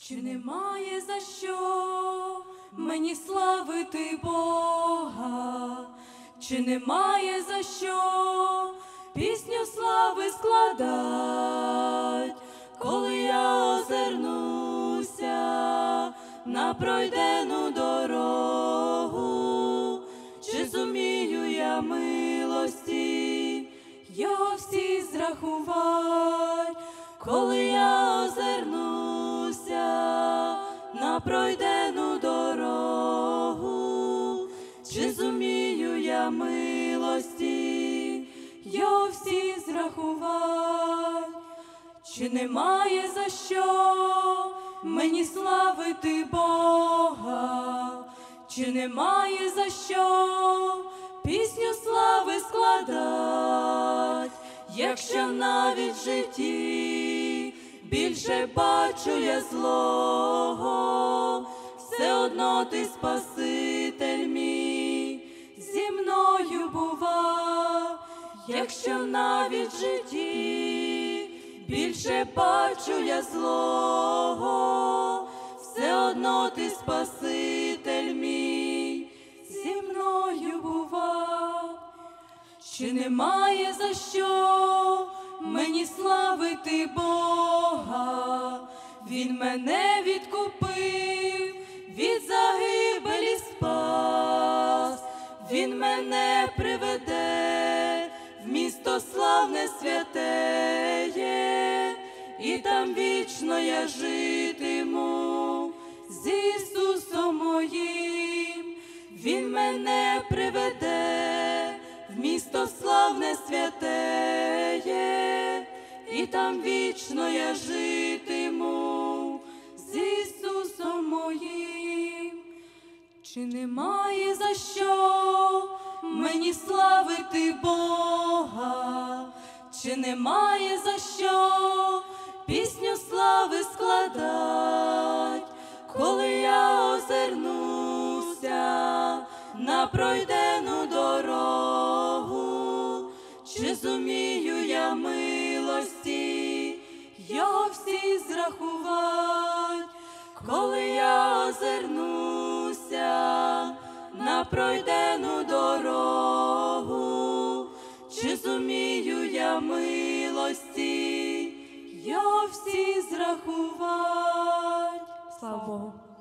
Чи немає за що мені славити Бога? Чи немає за що пісню слави складать, коли я озирнуся на пройдену дорогу? Чи зумію я милості його всі зрахувать, коли я озирнуся на пройдену дорогу? Чи зумію я милості його всі зрахувать? Чи немає за що мені славити Бога? Чи немає за що пісню слави складать, якщо навіть в житті більше бачу я злого, все одно ти, Спаситель мій, зі мною бував. Якщо навіть в житті більше бачу я злого, все одно ти, Спаситель мій, зі мною бував. Чи немає за що мені славити Бога? Він мене відкупив, від загибелі спас. Він мене приведе в місто славне святеє, і там вічно я житиму з Ісусом моїм. Він мене приведе в місто славне святеє, і там вічно я житиму з Ісусом моїм. Чи немає за що мені славити Бога? Чи немає за що пісню слави складать, коли я озирнуся на пройдену дорогу? Чи зумію я милості його всі зрахувать, коли я озирнуся на пройдену дорогу? Чи зумію я милості його всі зрахувать? Слава Богу!